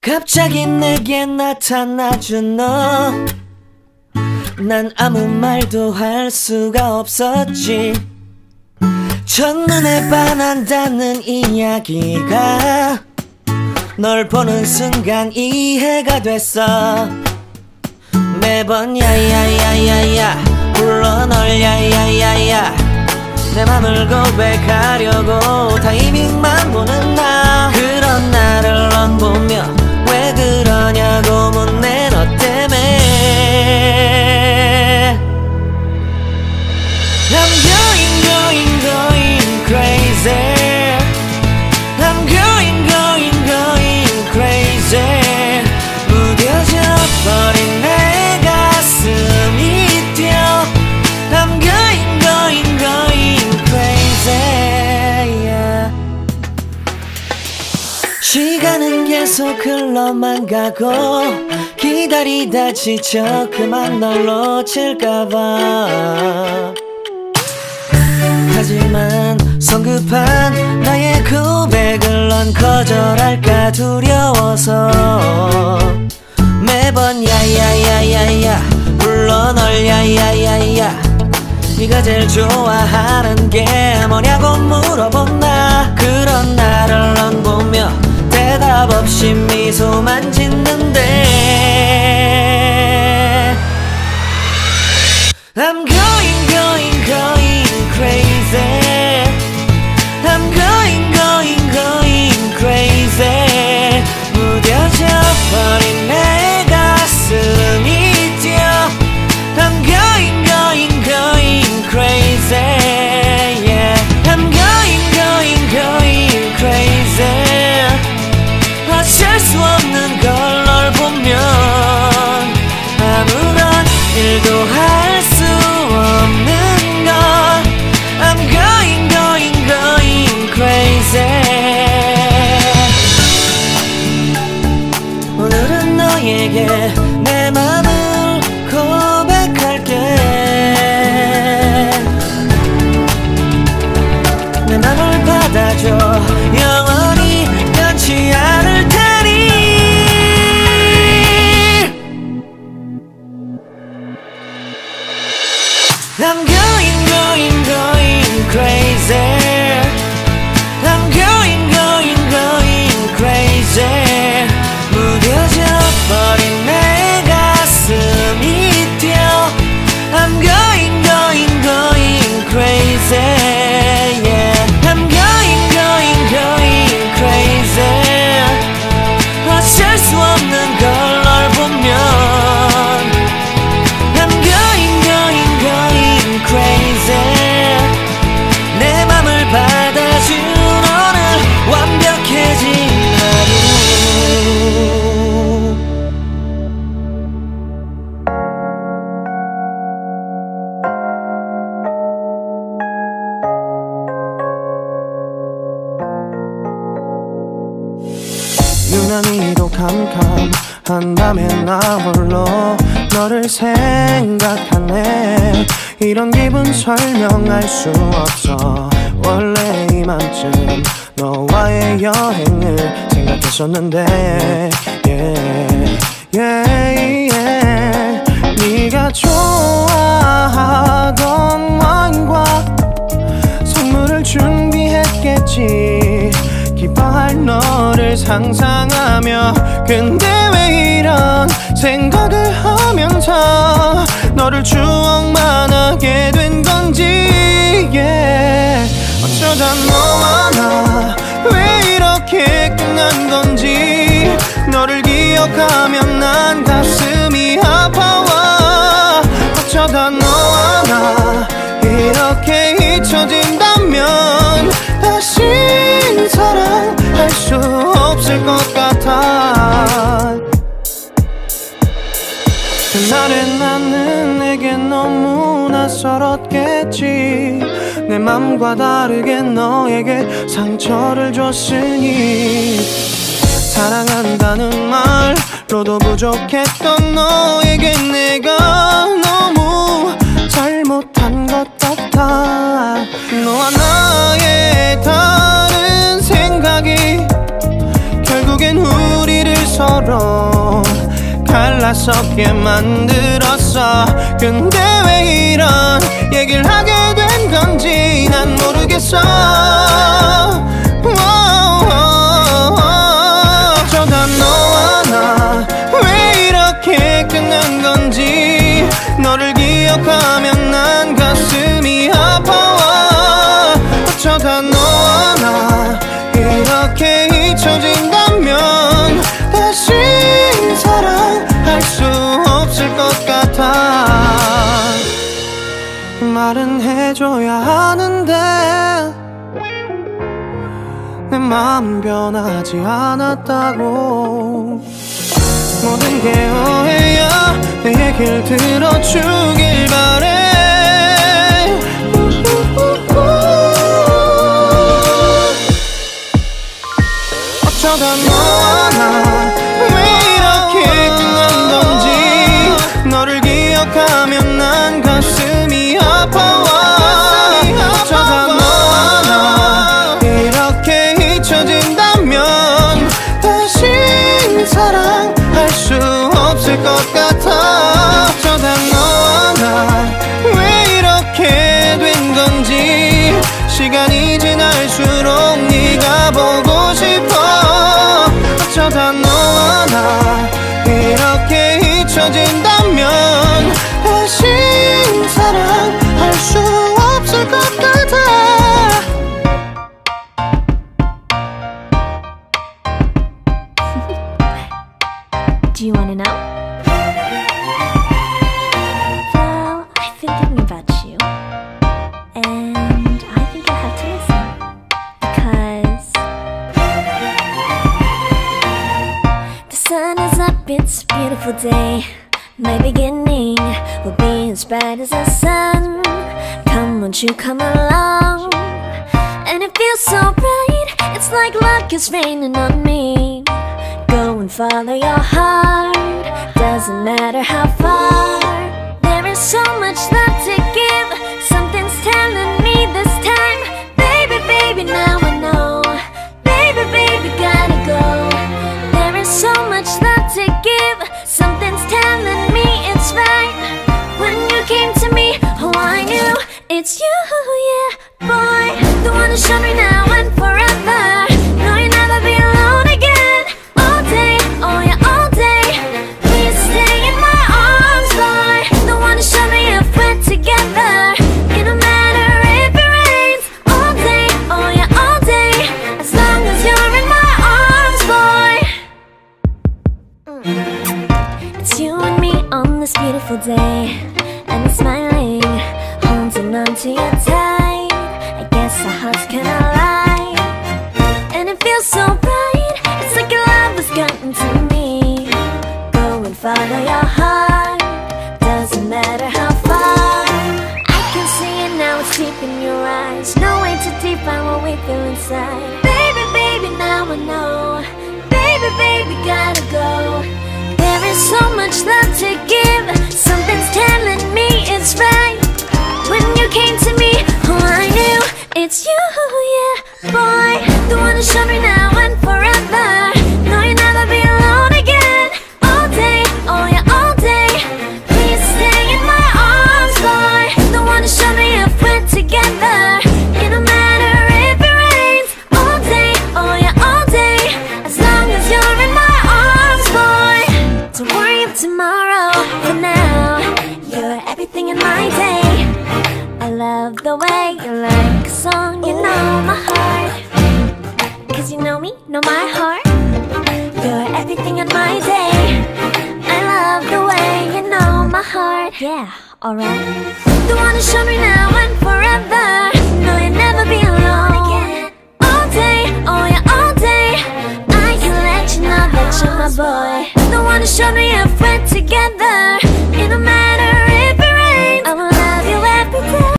갑자기 내게 나타나준 너, 난 아무 말도 할 수가 없었지. 첫눈에 반한다는 이야기가 널 보는 순간 이해가 됐어. 매번 야야야야야 불러 널 야야야야, 내 맘을 고백하려고 타이밍만 보는 나. 그런 나를 넌 보며 왜 그러냐고 묻네. 너 때문에 I'm going crazy. I'm going crazy. 무뎌져 버린 내 가슴이 뛰어. I'm going crazy, yeah. 시간은 계속 흘러만 가고 기다리다 지쳐 그만 널 놓칠까봐. 하지만 성급한 나의 고백을 넌 거절할까 두려워서 매번 야야야야야 불러 널 야야야야. 네가 제일 좋아하는 게 뭐냐고 물어본 나. 그런 나를 넌 보며 대답 없이 미소만 짓는데 I'm going crazy. I'm going crazy. 무뎌져 버린 내 가슴이 뛰어. I'm going crazy, yeah. I'm going crazy. 어쩔 수 없는 걸 널 보면 아무런 일도 할 수 없는 걸. I'm going crazy. 오늘은 너에게 내 맘을 고백할게. 내 맘을 받아줘. 영원히 변치 않을 테니. I'm going crazy. I'm going crazy. 무뎌져 버린 내 가슴이 뛰어. I'm going crazy, yeah. I'm going crazy. 어쩔 수 없는 걸 널 보면 I'm going crazy. 내 맘을 받아준 오늘 완벽해진 하루. 유난히도 캄캄한 밤에 나 홀로 너를 생각하네. 이런 기분 설명할 수 없어. 원래 이맘쯤 너와의 여행을 생각했었는데 yeah, yeah, yeah. 네가 좋아하던 와인과 선물을 준비했겠지. 기뻐할 너를 상상하며. 근데 왜 이런 생각을 하면서 너를 추억만 하게 된 건지, yeah. 어쩌다 너와 나 왜 이렇게 끝난 건지. 너를 기억하면 난 가슴이 아파와. 어쩌다 너와 나 이렇게 잊혀진다면 다신 사랑할 수 없을 것 같아. 그날의 나는 내게 너무 낯설었겠지. 내 맘과 다르게 너에게 상처를 줬으니. 사랑한다는 말로도 부족했던 너에게 내가 너무 잘못한 것 같아. 너와 나의 다른 생각이 결국엔 우리를 서로 갈라서게 만들었어. 근데 왜 이런 얘기를 하게 된 건지 난 모르겠어. 어쩌다 너와 나 왜 이렇게 끊는 건지. 너를 기억하면 난 가슴이 아파와. 어쩌다 너와 나 이렇게 잊혀진다면 다시 사랑할 수 없을 것 같아. 말은 해줘야 하는데 내 마음은 변하지 않았다고. 모든 게 오해야. 내 얘기를 들어주길 바래. 어쩌다 너와 나 왜 이렇게 끝난 건지. 너를 기억하면 난 가슴이 아파와. 어쩌다 너와 나 이렇게 잊혀진다면 다시 사랑할 수 없을 것 같아. 어쩌다 너와 나 왜 이렇게 된 건지. 시간이 지날수록 네가 보고 싶어. 어쩌다 너와 나 이렇게 잊혀진다면 다시 사랑할 수 없을 것 같아. Do you wanna know? Well, I've been thinking about you, and I think you'll have to listen, because the sun is up, it's a beautiful day. My beginning will be as bright as the sun. Come, won't you come along? And it feels so bright, it's like luck is raining on me. Go and follow your heart, doesn't matter how far. There is so much love to give, something's telling me this time. Baby, baby, now I know. Baby, baby, gotta go. There is so much love to give, something's telling me it's right. When you came to me, oh I knew it's you, yeah, boy. The one who showed me now and forever. No, you'll never be alone again. All day, oh yeah, all day. Please stay in my arms, boy. The one who showed me if we're together. It don't matter if it rains. All day, oh yeah, all day. As long as you're in my arms, boy. It's you and me on this beautiful day, and it's smiling, holding on to you tight. I guess our hearts can align, and it feels so bright. It's like your love has gotten to me. Go and follow your heart, doesn't matter how far. I can see it now, it's deep in your eyes. No way to define what we feel inside. Baby, baby, now I know. Baby, baby, gotta go. There is so much love to give, something's telling me it's right. When you came to me, oh I knew it's you, yeah, boy. The one who showed me now and forever. No, you'll never be alone again. All day, oh yeah, all day. Please stay in my arms, boy. The one who showed me if we're together. It don't matter if it rains. All day, oh yeah, all day. As long as you're in my arms, boy. Don't worry of tomorrow, for now you're everything in my day. I love the way you like a song, you know my heart. Cause you know me, know my heart. You're everything in my day. I love the way you know my heart. Yeah, alright. The one who showed me now and forever. No, you'll never be alone again. All day, oh yeah, all day. I can let you know that you're my boy. The one who showed me